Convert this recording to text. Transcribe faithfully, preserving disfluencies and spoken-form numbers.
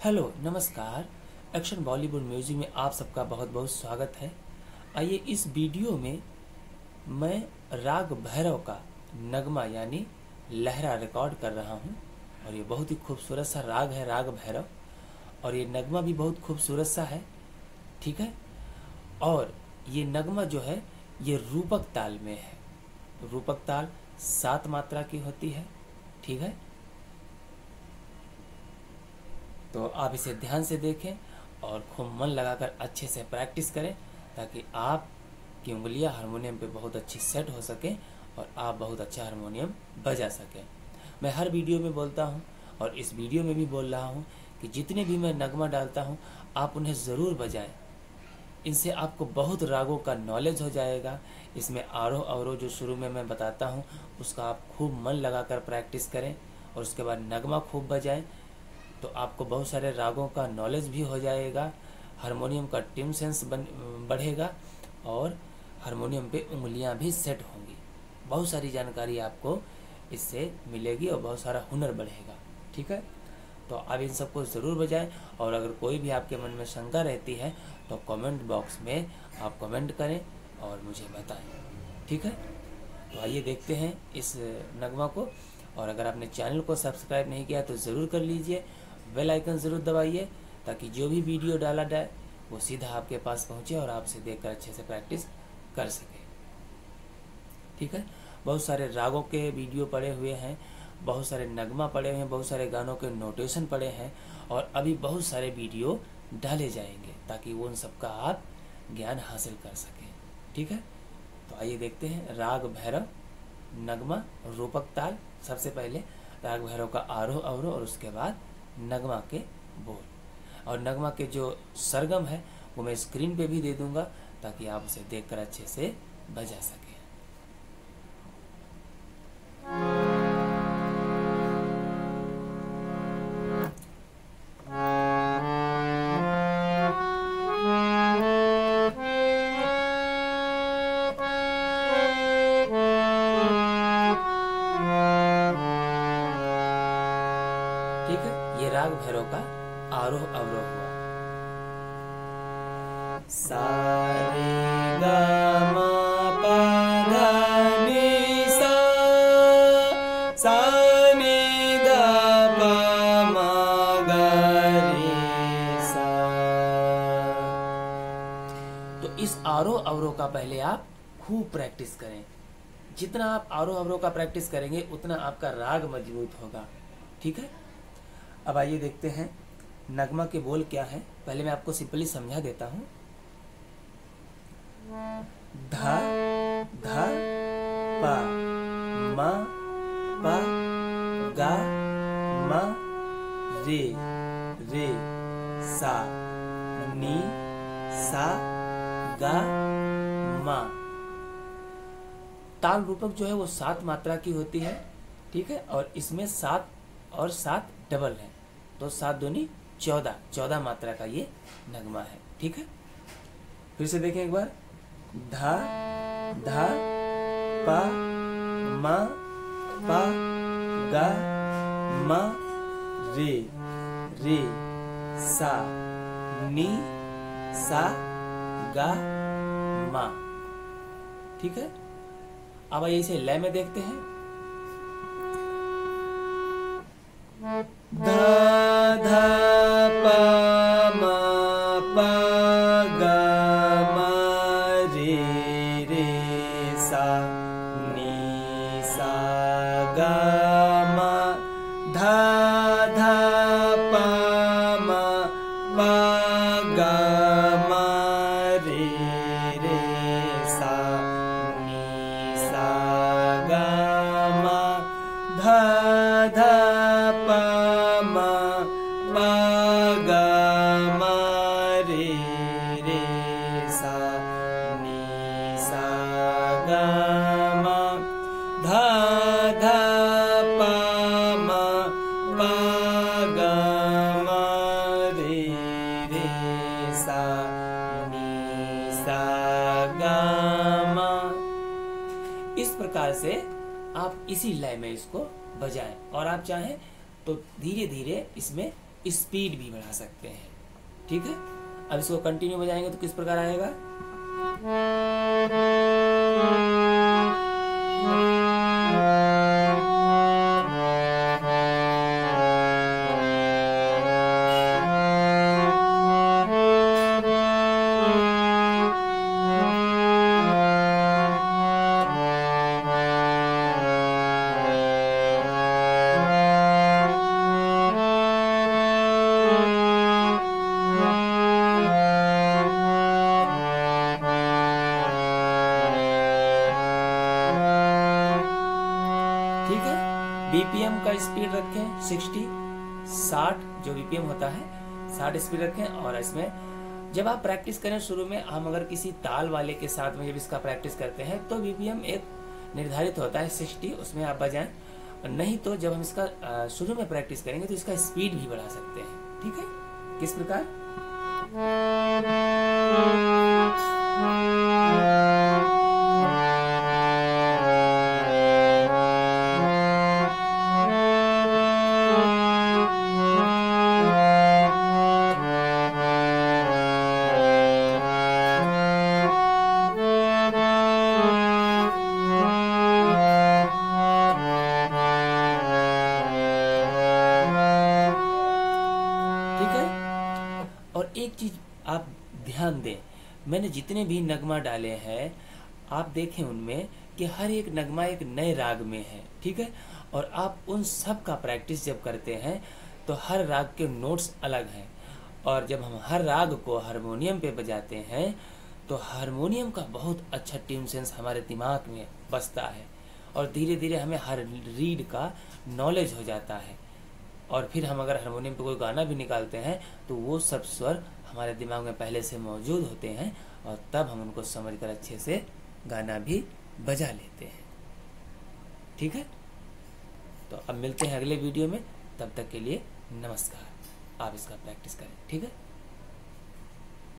Hello नमस्कार। Action Bollywood music में आप सबका बहुत बहुत स्वागत है। आइए इस वीडियो में मैं राग भैरव का नगमा यानी लहरा रिकॉर्ड कर रहा हूं और ये बहुत ही खूबसूरत सा राग है राग भैरव, और ये नगमा भी बहुत खूबसूरत सा है। ठीक है, और ये नगमा जो है ये रूपक ताल में है। रूपक ताल सात मात्रा की होती है। ठीक है, तो आप इसे ध्यान से देखें और खूब मन लगाकर अच्छे से प्रैक्टिस करें ताकि आपकी उंगलियां हारमोनियम पे बहुत अच्छी सेट हो सकें और आप बहुत अच्छा हारमोनियम बजा सकें। मैं हर वीडियो में बोलता हूं और इस वीडियो में भी बोल रहा हूं कि जितने भी मैं नगमा डालता हूं आप उन्हें ज़रूर बजाएं। इनसे आपको बहुत रागों का नॉलेज हो जाएगा। इसमें आरोह अवरोह जो शुरू में मैं बताता हूँ उसका आप खूब मन लगाकर प्रैक्टिस करें और उसके बाद नगमा खूब बजाएं, तो आपको बहुत सारे रागों का नॉलेज भी हो जाएगा। हारमोनियम का ट्यून सेंस बन बढ़ेगा और हारमोनियम पे उंगलियां भी सेट होंगी। बहुत सारी जानकारी आपको इससे मिलेगी और बहुत सारा हुनर बढ़ेगा। ठीक है, तो आप इन सबको ज़रूर बजाएं और अगर कोई भी आपके मन में शंका रहती है तो कमेंट बॉक्स में आप कमेंट करें और मुझे बताएं। ठीक है, तो आइए देखते हैं इस नगमा को। और अगर आपने चैनल को सब्सक्राइब नहीं किया तो ज़रूर कर लीजिए, बेल आइकन ज़रूर दबाइए ताकि जो भी वीडियो डाला जाए वो सीधा आपके पास पहुंचे और आप उसे देखकर अच्छे से प्रैक्टिस कर सकें। ठीक है, बहुत सारे रागों के वीडियो पड़े हुए हैं, बहुत सारे नगमा पड़े हुए हैं, बहुत सारे गानों के नोटेशन पड़े हैं और अभी बहुत सारे वीडियो डाले जाएंगे ताकि वो उन सबका आप ज्ञान हासिल कर सकें। ठीक है, तो आइए देखते हैं राग भैरव नगमा रूपक ताल। सबसे पहले राग भैरव का आरोह अवरोह और उसके बाद नगमा के बोल। और नगमा के जो सरगम है वो मैं स्क्रीन पे भी दे दूंगा ताकि आप उसे देखकर अच्छे से बजा सकें। ठीक है, ये राग भैरव का आरोह अवरोह हुआ। सा रे गा मा पा धा नी सा, सा नी धा पा मा गा रे सा। तो इस आरोह अवरोह का पहले आप खूब प्रैक्टिस करें। जितना आप आरोह अवरोह का प्रैक्टिस करेंगे उतना आपका राग मजबूत होगा। ठीक है, अब आइए देखते हैं नगमा के बोल क्या है। पहले मैं आपको सिंपली समझा देता हूं। धा धा पा मा पा गा मा रे रे सा नी सा गा मा। ताल रूपक जो है वो सात मात्रा की होती है। ठीक है, और इसमें सात और सात डबल है तो सात दूनी चौदह चौदह मात्रा का ये नगमा है। ठीक है, फिर से देखें एक बार। धा धा पा मा पा गा मा रे रे सा नी सा गा मा। ठीक है, अब आइए इसे लय में देखते हैं। धा धा पा मा पा गा मा रे रे सा नी सा गा मा। धा धा पा मा पा गा मा रे रे सा नी सा गा मा। धा धा पा मा पा गा मा रे रे सा नी सा गा मा। धा धा पा मा पा गा मा रे रे सा नी सा गा मा। इस प्रकार से आप इसी लय में इसको बजाएं और आप चाहें तो धीरे धीरे इसमें स्पीड भी बढ़ा सकते हैं। ठीक है, अब इसको कंटिन्यू बजाएंगे तो किस प्रकार आएगा। ठीक है, बीपीएम का स्पीड रखें सिक्सटी, साठ जो बीपीएम होता है साठ स्पीड रखें। और इसमें जब आप प्रैक्टिस करें शुरू में, हम अगर किसी ताल वाले के साथ में जब इसका प्रैक्टिस करते हैं तो बीपीएम एक निर्धारित होता है सिक्सटी, उसमें आप बजाएं। नहीं तो जब हम इसका शुरू में प्रैक्टिस करेंगे तो इसका स्पीड भी बढ़ा सकते हैं। ठीक है, किस प्रकार। और एक चीज आप ध्यान दें, मैंने जितने भी नगमा डाले हैं आप देखें उनमें कि हर एक नगमा एक नए राग में है। ठीक है, और आप उन सब का प्रैक्टिस जब करते हैं तो हर राग के नोट्स अलग हैं। और जब हम हर राग को हारमोनियम पे बजाते हैं तो हारमोनियम का बहुत अच्छा ट्यून सेंस हमारे दिमाग में बसता है और धीरे धीरे हमें हर रीड का नॉलेज हो जाता है। और फिर हम अगर हारमोनियम पे कोई गाना भी निकालते हैं तो वो सब स्वर हमारे दिमाग में पहले से मौजूद होते हैं और तब हम उनको समझकर अच्छे से गाना भी बजा लेते हैं। ठीक है, तो अब मिलते हैं अगले वीडियो में, तब तक के लिए नमस्कार। आप इसका प्रैक्टिस करें। ठीक है।